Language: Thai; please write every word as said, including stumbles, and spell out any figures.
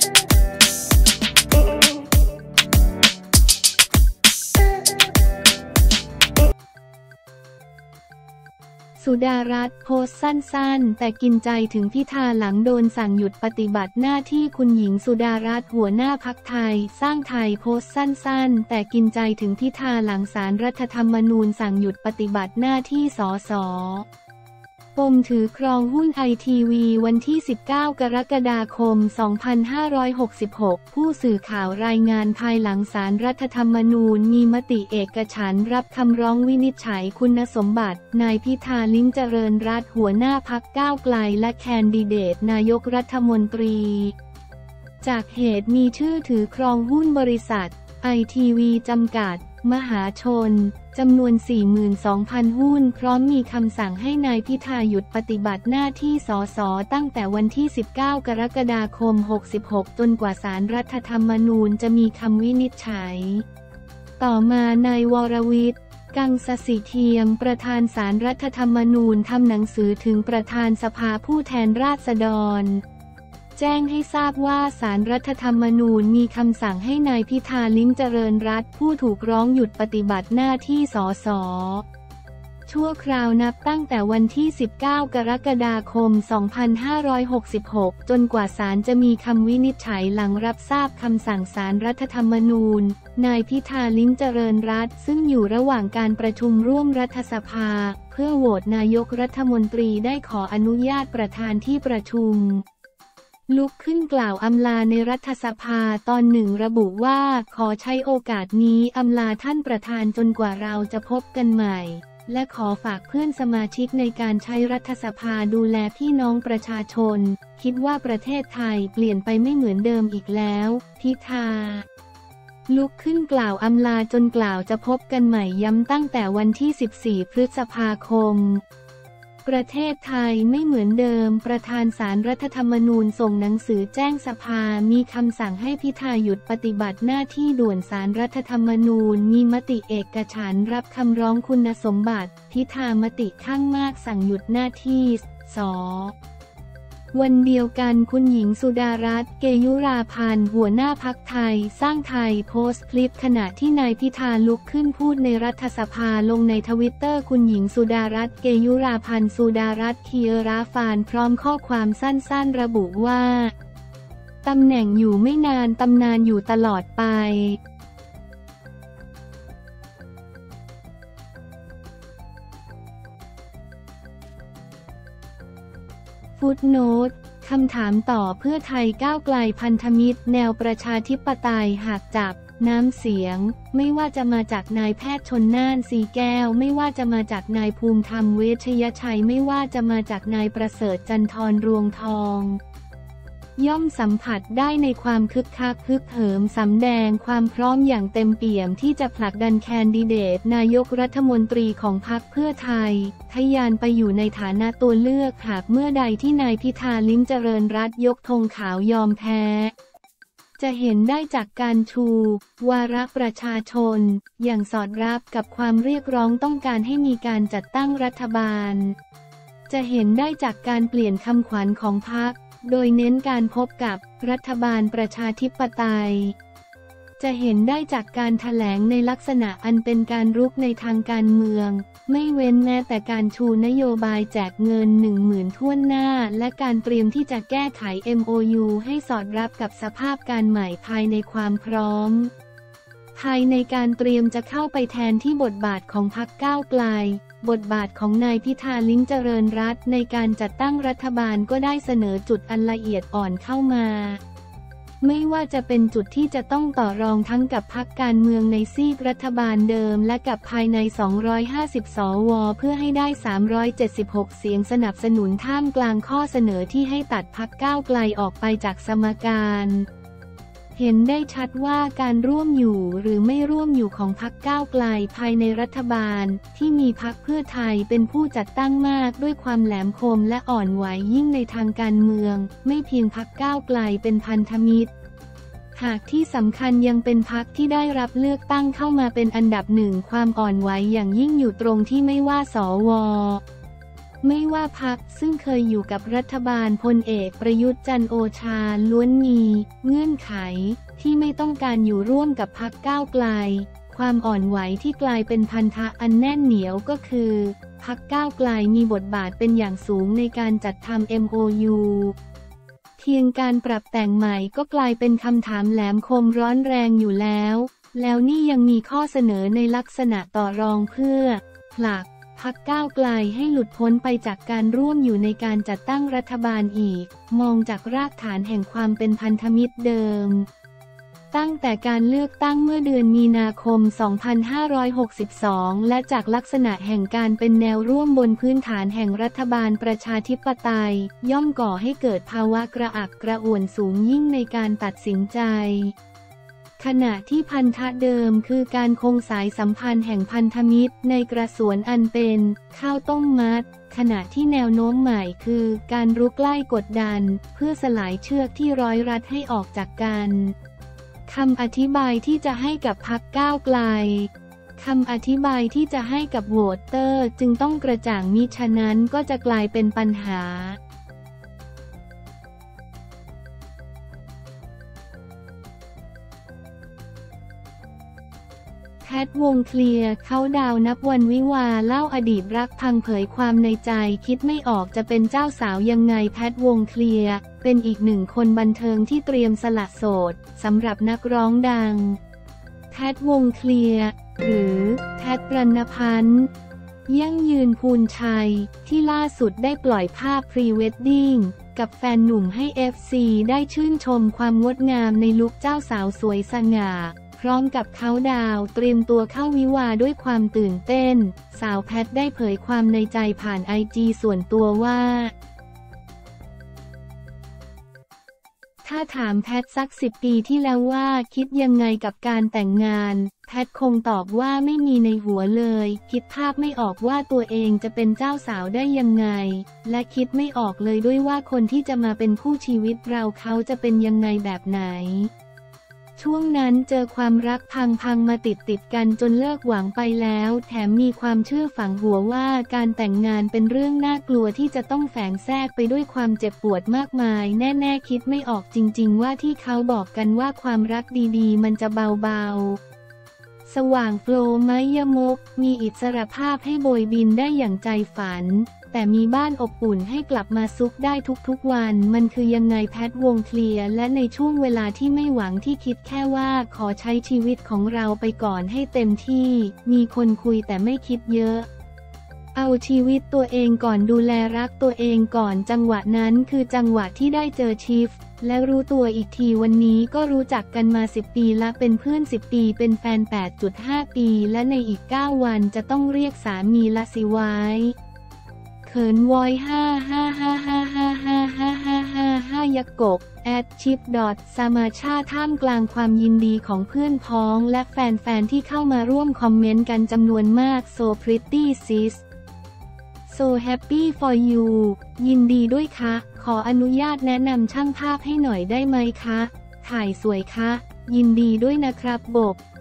สุดารัตน์โพสต์สั้นๆแต่กินใจถึงพิธาหลังโดนสั่งหยุดปฏิบัติหน้าที่คุณหญิงสุดารัตน์หัวหน้าพรรคไทยสร้างไทยโพสต์สั้นๆแต่กินใจถึงพิธาหลังศาลรัฐธรรมนูญสั่งหยุดปฏิบัติหน้าที่สสปมถือครองหุ้นไอทีวีวันที่สิบเก้ากรกฎาคมสองพันห้าร้อยหกสิบหกผู้สื่อข่าวรายงานภายหลังศาลรัฐธรรมนูญมีมติเอกฉันท์รับคำร้องวินิจฉัยคุณสมบัตินายพิธาลิ้มเจริญรัตน์หัวหน้าพรรคก้าวไกลและแคนดิเดตนายกรัฐมนตรีจากเหตุมีชื่อถือครองหุ้นบริษัทไอทีวีจำกัดมหาชนจำนวน สี่หมื่นสองพัน หุ้นพร้อมมีคำสั่งให้นายพิธาหยุดปฏิบัติหน้าที่สสตั้งแต่วันที่สิบเก้ากรกฎาคมหกสิบหกจนกว่าศาลรัฐธรรมนูญจะมีคำวินิจฉัยต่อมานายวรวิทย์กังสศิเทียมประธานศาลรัฐธรรมนูญทำหนังสือถึงประธานสภาผู้แทนราษฎรแจ้งให้ทราบว่าศาลรัฐธรรมนูญมีคำสั่งให้นายพิธาลิ้มเจริญรัตน์ผู้ถูกร้องหยุดปฏิบัติหน้าที่สสชั่วคราวนับตั้งแต่วันที่สิบเก้ากรกฎาคมสองพันห้าร้อยหกสิบหกจนกว่าศาลจะมีคำวินิจฉัยหลังรับทราบคำสั่งศาลรัฐธรรมนูญนายพิธาลิ้มเจริญรัตน์ซึ่งอยู่ระหว่างการประชุมร่วมรัฐสภาเพื่อโหวตนายกรัฐมนตรีได้ขออนุญาตประธานที่ประชุมลุกขึ้นกล่าวอำลาในรัฐสภาตอนหนึ่งระบุว่าขอใช้โอกาสนี้อำลาท่านประธานจนกว่าเราจะพบกันใหม่และขอฝากเพื่อนสมาชิกในการใช้รัฐสภาดูแลพี่น้องประชาชนคิดว่าประเทศไทยเปลี่ยนไปไม่เหมือนเดิมอีกแล้วพิธาลุกขึ้นกล่าวอำลาจนกล่าวจะพบกันใหม่ย้ำตั้งแต่วันที่สิบสี่พฤษภาคมประเทศไทยไม่เหมือนเดิมประธานศาลรัฐธรรมนูญส่งหนังสือแจ้งสภามีคำสั่งให้พิธาหยุดปฏิบัติหน้าที่ด่วนศาลรัฐธรรมนูญมีมติเอกฉันท์รับคำร้องคุณสมบัติพิธามติข้างมากสั่งหยุดหน้าที่สวันเดียวกันคุณหญิงสุดารัตน์เกยุราพันธ์หัวหน้าพรรคไทยสร้างไทยโพสต์คลิปขณะที่นายพิธาลุกขึ้นพูดในรัฐสภาลงในทวิตเตอร์คุณหญิงสุดารัตน์เกยุราพันธ์สุดารัตน์เคียราฟานพร้อมข้อความสั้นๆระบุว่าตำแหน่งอยู่ไม่นานตำนานอยู่ตลอดไปฟุตโนตคำถามต่อเพื่อไทยก้าวไกลพันธมิตรแนวประชาธิปไตยหากจับน้ำเสียงไม่ว่าจะมาจากนายแพทย์ชลน่านสีแก้วไม่ว่าจะมาจากนายภูมิธรรมเวชยชัยไม่ว่าจะมาจากนายประเสริฐจันทร์รวงทองย่อมสัมผัสได้ในความคึกคักฮึกเหิมสำแดงความพร้อมอย่างเต็มเปี่ยมที่จะผลักดันแคนดิเดตนายกรัฐมนตรีของพรรคเพื่อไทยทะยานไปอยู่ในฐานะตัวเลือกหากเมื่อใดที่นายพิธาลิ้มเจริญรัตน์ยกธงขาวยอมแพ้จะเห็นได้จากการชูวาระประชาชนอย่างสอดรับกับความเรียกร้องต้องการให้มีการจัดตั้งรัฐบาลจะเห็นได้จากการเปลี่ยนคำขวัญของพรรคโดยเน้นการพบกับรัฐบาลประชาธิปไตยจะเห็นได้จากการแถลงในลักษณะอันเป็นการรุกในทางการเมืองไม่เว้นแม้แต่การชูนโยบายแจกเงินหนึ่งหมื่นถ้วนหน้าและการเตรียมที่จะแก้ไข เอ็ม โอ ยู ให้สอดรับกับสภาพการใหม่ภายในความพร้อมภายในการเตรียมจะเข้าไปแทนที่บทบาทของพรรคก้าวไกลบทบาทของนายพิธาลิ้มเจริญรัตน์ในการจัดตั้งรัฐบาลก็ได้เสนอจุดอันละเอียดอ่อนเข้ามาไม่ว่าจะเป็นจุดที่จะต้องต่อรองทั้งกับพรรคการเมืองในซีกรัฐบาลเดิมและกับภายในสองร้อยห้าสิบสวเพื่อให้ได้สามร้อยเจ็ดสิบหกเสียงสนับสนุนท่ามกลางข้อเสนอที่ให้ตัดพรรคก้าวไกลออกไปจากสมการเห็นได้ชัดว่าการร่วมอยู่หรือไม่ร่วมอยู่ของพรรคก้าวไกลภายในรัฐบาลที่มีพรรคเพื่อไทยเป็นผู้จัดตั้งมากด้วยความแหลมคมและอ่อนไหวยิ่งในทางการเมืองไม่เพียงพรรคก้าวไกลเป็นพันธมิตรหากที่สำคัญยังเป็นพรรคที่ได้รับเลือกตั้งเข้ามาเป็นอันดับหนึ่งความอ่อนไหวอย่างยิ่งอยู่ตรงที่ไม่ว่าสวไม่ว่าพรรคซึ่งเคยอยู่กับรัฐบาลพลเอกประยุทธ์จันทร์โอชาล้วนมีเงื่อนไขที่ไม่ต้องการอยู่ร่วมกับพรรคก้าวไกลความอ่อนไหวที่กลายเป็นพันธะอันแน่นเหนียวก็คือพรรคก้าวไกลมีบทบาทเป็นอย่างสูงในการจัดทำ เอ็ม โอ ยู เพียงการปรับแต่งใหม่ก็กลายเป็นคำถามแหลมคมร้อนแรงอยู่แล้วแล้วนี่ยังมีข้อเสนอในลักษณะต่อรองเพื่อผลักพรรคก้าวไกลให้หลุดพ้นไปจากการร่วมอยู่ในการจัดตั้งรัฐบาลอีกมองจากรากฐานแห่งความเป็นพันธมิตรเดิมตั้งแต่การเลือกตั้งเมื่อเดือนมีนาคม สองพันห้าร้อยหกสิบสอง และจากลักษณะแห่งการเป็นแนวร่วมบนพื้นฐานแห่งรัฐบาลประชาธิปไตยย่อมก่อให้เกิดภาวะกระอักกระอ่วนสูงยิ่งในการตัดสินใจขณะที่พันธะเดิมคือการคงสายสัมพันธ์แห่งพันธมิตรในกระสวนอันเป็นข้าวต้มมัดขณะที่แนวโน้มใหม่คือการรุกไล่กดดันเพื่อสลายเชือกที่ร้อยรัดให้ออกจากกันคำอธิบายที่จะให้กับพรรคก้าวไกลคำอธิบายที่จะให้กับโหวตเตอร์จึงต้องกระจ่างมิฉะนั้นก็จะกลายเป็นปัญหาแพทวงเคลียร์เขาดาวนับวันวิวาเล่าอดีตรักพังเผยความในใจคิดไม่ออกจะเป็นเจ้าสาวยังไงแพทวงเคลียร์เป็นอีกหนึ่งคนบันเทิงที่เตรียมสละโสดสำหรับนักร้องดังแพทวงเคลียร์หรือแพทรรณพันธ์ยั่งยืนภูลชัยที่ล่าสุดได้ปล่อยภาพพรีเวดดิ้งกับแฟนหนุ่มให้ เอฟ ซี ได้ชื่นชมความงดงามในลุคเจ้าสาวสวยสง่าพร้อมกับเขาดาวเตรียมตัวเข้าวิวาห์ด้วยความตื่นเต้นสาวแพทได้เผยความในใจผ่านไอจีส่วนตัวว่าถ้าถามแพทสักสิบปีที่แล้วว่าคิดยังไงกับการแต่งงานแพทคงตอบว่าไม่มีในหัวเลยคิดภาพไม่ออกว่าตัวเองจะเป็นเจ้าสาวได้ยังไงและคิดไม่ออกเลยด้วยว่าคนที่จะมาเป็นคู่ชีวิตเราเขาจะเป็นยังไงแบบไหนช่วงนั้นเจอความรักพังๆมาติดติดกันจนเลิกหวังไปแล้วแถมมีความเชื่อฝังหัวว่าการแต่งงานเป็นเรื่องน่ากลัวที่จะต้องแฝงแทรกไปด้วยความเจ็บปวดมากมายแน่ๆคิดไม่ออกจริงๆว่าที่เขาบอกกันว่าความรักดีๆมันจะเบาๆสว่างโฟลว์ไม้ยมกมีอิสรภาพให้โบยบินได้อย่างใจฝันแต่มีบ้านอบอุ่นให้กลับมาซุกได้ทุกๆวันมันคือยังไงแพทวงเคลียร์และในช่วงเวลาที่ไม่หวังที่คิดแค่ว่าขอใช้ชีวิตของเราไปก่อนให้เต็มที่มีคนคุยแต่ไม่คิดเยอะเอาชีวิตตัวเองก่อนดูแลรักตัวเองก่อนจังหวะนั้นคือจังหวะที่ได้เจอชิฟและรู้ตัวอีกทีวันนี้ก็รู้จักกันมาสิบปีละเป็นเพื่อนสิบปีเป็นแฟน แปดจุดห้า ปีและในอีกเก้าวันจะต้องเรียกสามีละสิไว้เขินวอยห้าห้าห้าห้าห้าห้าห้าห้าห้าห้ายักกกแอดชิปดอทสามาชาท่ามกลางความยินดีของเพื่อนพ้องและแฟนๆที่เข้ามาร่วมคอมเมนต์กันจำนวนมาก so pretty sis so happy for you ยินดีด้วยคะขออนุญาตแนะนำช่างภาพให้หน่อยได้ไหมคะถ่ายสวยคะยินดีด้วยนะครับบบ